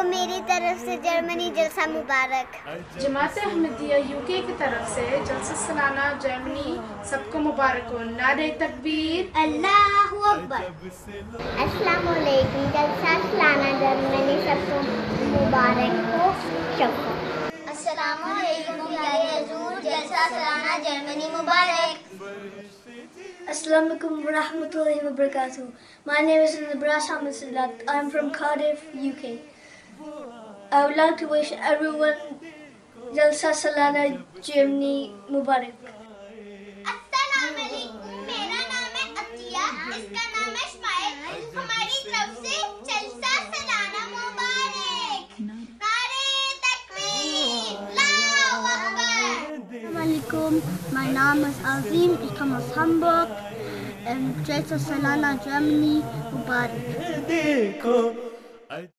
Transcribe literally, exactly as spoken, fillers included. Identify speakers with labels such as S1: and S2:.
S1: میری طرف سے جرمنی جلسہ مبارک.
S2: جماعت احمدیہ یو کے کی طرف سے جلسہ سالانہ جرمنی سب کو مبارک ہو. نعرہ تکبیر،
S1: اللہ اکبر. السلام علیکم. جلسہ سالانہ جرمنی سب کو مبارک ہو. شکریہ. السلام علیکم پیارے حضور. جلسہ سالانہ جرمنی مبارک.
S3: Assalamu alaikum wa rahmatullahi wa barakatuh. My name is Nabras Hamid Sadat. I am from Cardiff, U K. I would like to wish everyone Jalsa Salana Germany Mubarak.
S1: السلام علیکم. میرا نام ہے عطیہ، اس کا نام ہے اسماعیل. ہماری طرف سے جلسہ سالانہ مبارک. نعرہ تکبیر، اللہ اکبر.
S3: Assalamu alaikum. My name is Azim. Ich komme aus Hamburg. Um, Jalsa Salana Germany Mubarak.